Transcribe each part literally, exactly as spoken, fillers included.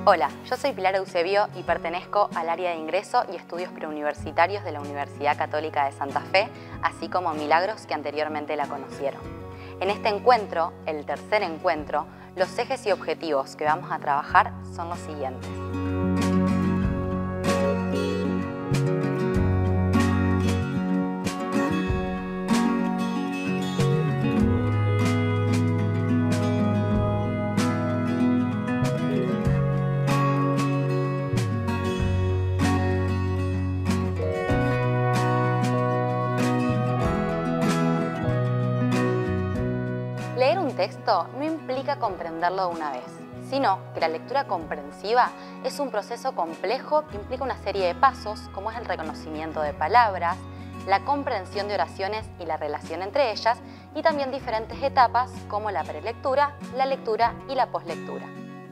Hola, yo soy Pilar Eusebio y pertenezco al área de ingreso y estudios preuniversitarios de la Universidad Católica de Santa Fe, así como Milagros, que anteriormente la conocieron. En este encuentro, el tercer encuentro, los ejes y objetivos que vamos a trabajar son los siguientes. Leer un texto no implica comprenderlo de una vez, sino que la lectura comprensiva es un proceso complejo que implica una serie de pasos, como es el reconocimiento de palabras, la comprensión de oraciones y la relación entre ellas, y también diferentes etapas como la prelectura, la lectura y la poslectura.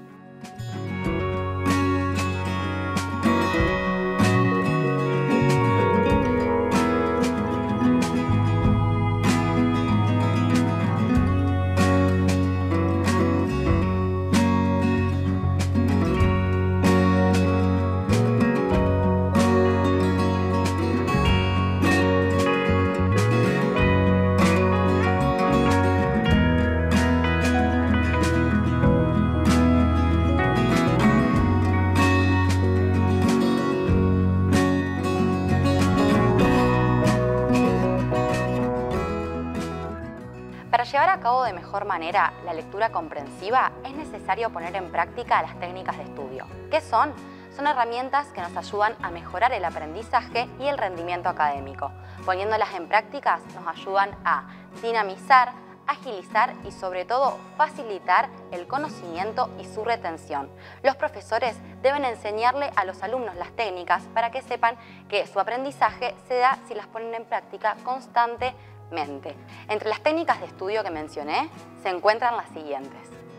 Para llevar a cabo de mejor manera la lectura comprensiva es necesario poner en práctica las técnicas de estudio. ¿Qué son? Son herramientas que nos ayudan a mejorar el aprendizaje y el rendimiento académico. Poniéndolas en práctica nos ayudan a dinamizar, agilizar y sobre todo facilitar el conocimiento y su retención. Los profesores deben enseñarle a los alumnos las técnicas para que sepan que su aprendizaje se da si las ponen en práctica constantemente. Entre las técnicas de estudio que mencioné se encuentran las siguientes.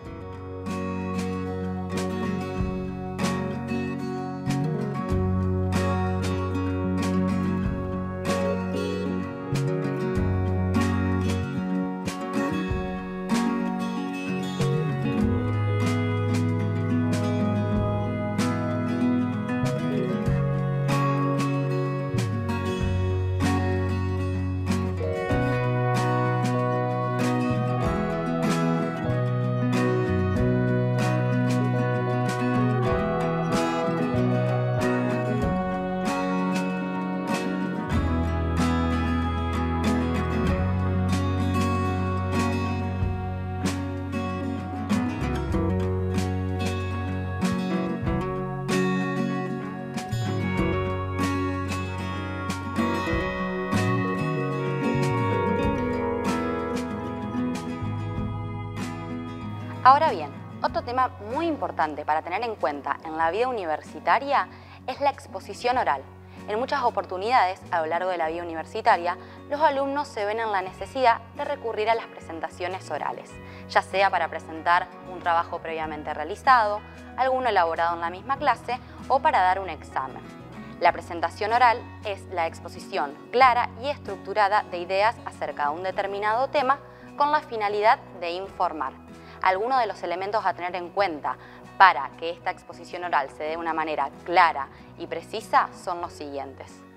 Ahora bien, otro tema muy importante para tener en cuenta en la vida universitaria es la exposición oral. En muchas oportunidades a lo largo de la vida universitaria, los alumnos se ven en la necesidad de recurrir a las presentaciones orales, ya sea para presentar un trabajo previamente realizado, alguno elaborado en la misma clase o para dar un examen. La presentación oral es la exposición clara y estructurada de ideas acerca de un determinado tema con la finalidad de informar. Algunos de los elementos a tener en cuenta para que esta exposición oral se dé de una manera clara y precisa son los siguientes.